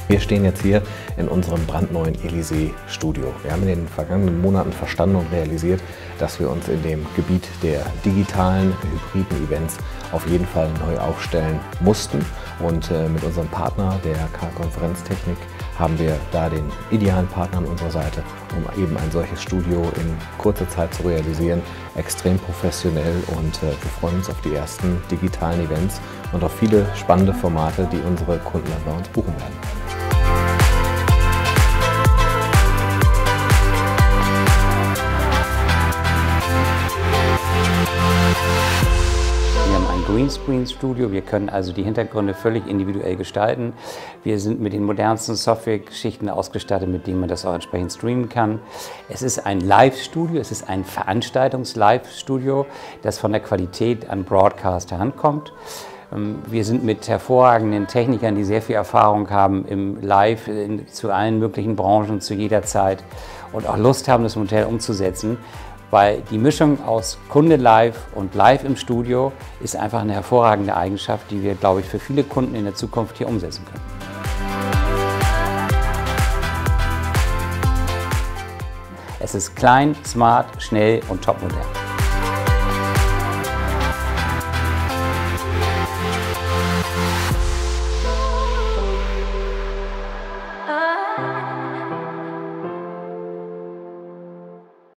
Wir stehen jetzt hier in unserem brandneuen Elysee-Studio. Wir haben in den vergangenen Monaten verstanden und realisiert, dass wir uns in dem Gebiet der digitalen, hybriden Events auf jeden Fall neu aufstellen mussten. Und mit unserem Partner, der K-Konferenztechnik, haben wir da den idealen Partner an unserer Seite, um eben ein solches Studio in kurzer Zeit zu realisieren. Extrem professionell, und wir freuen uns auf die ersten digitalen Events und auf viele spannende Formate, die unsere Kunden dann bei uns buchen werden. Wir haben ein Greenscreen-Studio, wir können also die Hintergründe völlig individuell gestalten. Wir sind mit den modernsten Software-Geschichten ausgestattet, mit denen man das auch entsprechend streamen kann. Es ist ein Live-Studio, es ist ein Veranstaltungs-Live-Studio, das von der Qualität an Broadcast herankommt. Wir sind mit hervorragenden Technikern, die sehr viel Erfahrung haben im Live zu allen möglichen Branchen zu jeder Zeit und auch Lust haben, das Modell umzusetzen. Weil die Mischung aus Kunde live und live im Studio ist einfach eine hervorragende Eigenschaft, die wir, glaube ich, für viele Kunden in der Zukunft hier umsetzen können. Es ist klein, smart, schnell und topmodern.